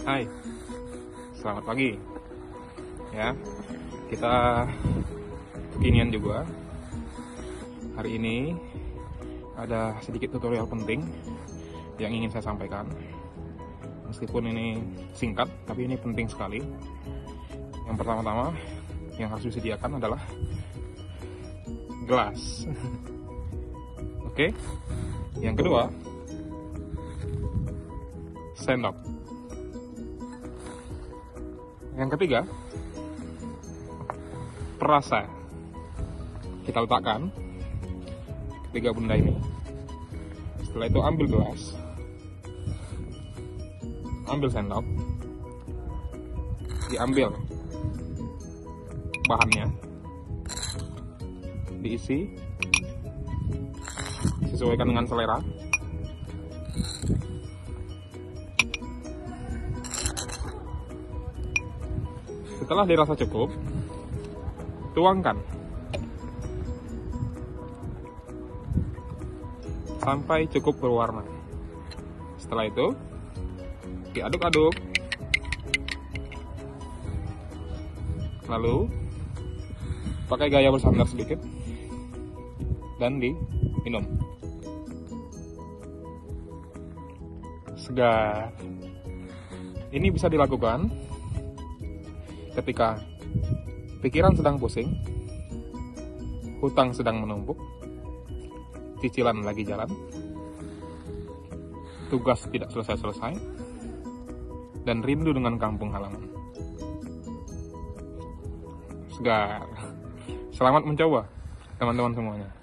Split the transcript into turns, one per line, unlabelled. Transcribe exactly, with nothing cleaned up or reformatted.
Hai, selamat pagi. Ya, kita kekinian juga. Hari ini ada sedikit tutorial penting yang ingin saya sampaikan. Meskipun ini singkat, tapi ini penting sekali. Yang pertama-tama yang harus disediakan adalah gelas. Oke. Yang kedua, sendok. Yang ketiga, perasa. Kita letakkan ketiga benda ini. Setelah itu ambil gelas, ambil sendok, diambil bahannya, diisi sesuaikan dengan selera. Setelah dirasa cukup, tuangkan sampai cukup berwarna. Setelah itu diaduk-aduk, lalu pakai gaya bersandar sedikit dan diminum. Segar. Ini bisa dilakukan ketika pikiran sedang pusing, hutang sedang menumpuk, cicilan lagi jalan, tugas tidak selesai-selesai, dan rindu dengan kampung halaman. Segar. Selamat mencoba, teman-teman semuanya.